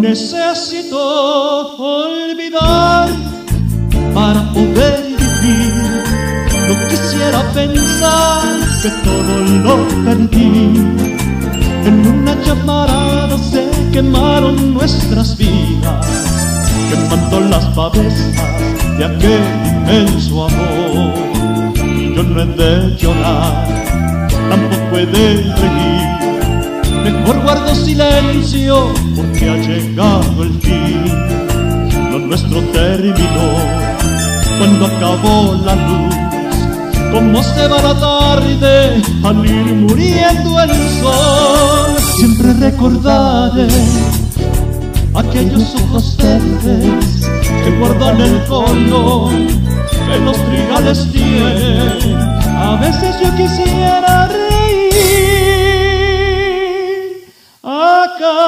Necesito olvidar para poder vivir. No quisiera pensar que todo lo perdí. En una llamarada se quemaron nuestras vidas, quemando las pavesas de aquel inmenso amor. Y yo no he de llorar, tampoco he de reír. Mejor guardo silencio porque ha llegado el fin. Lo nuestro terminó cuando acabó la luz. Como se va la tarde al ir muriendo el sol. Siempre recordaré aquellos ojos verdes que guardan el color que los trigales tienen. A veces yo quisiera reír a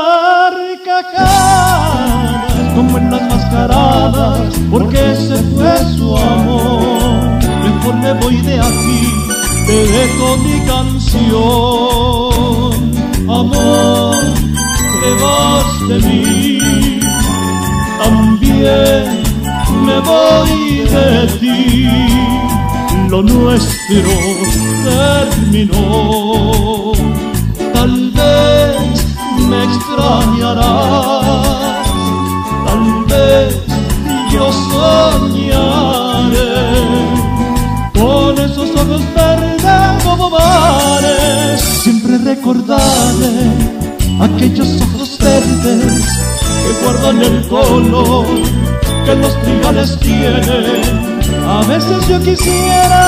carcajadas como en las mascaradas, porque ese fue su amor. Mejor me voy de aquí, te dejo mi canción. Amor, te vas de mí, también me voy de ti. Lo nuestro terminó. Tal vez me extrañarás, tal vez yo soñaré con esos ojos verdes como mares. Siempre recordaré aquellos ojos verdes que guardan el color que los trigales tienen. A veces yo quisiera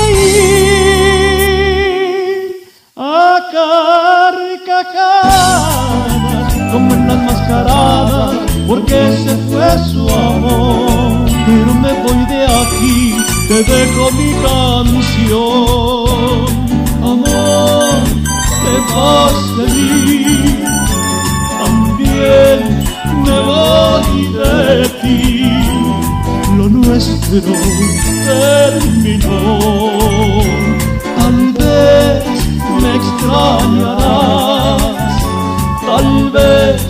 reír a carcajadas como en las mascaradas, porque ese fue su amor. Pero me voy de aquí, te dejo mi canción. Amor, te vas de mí, también me voy de ti. Lo nuestro terminó. Tal vez me extrañarás, tal vez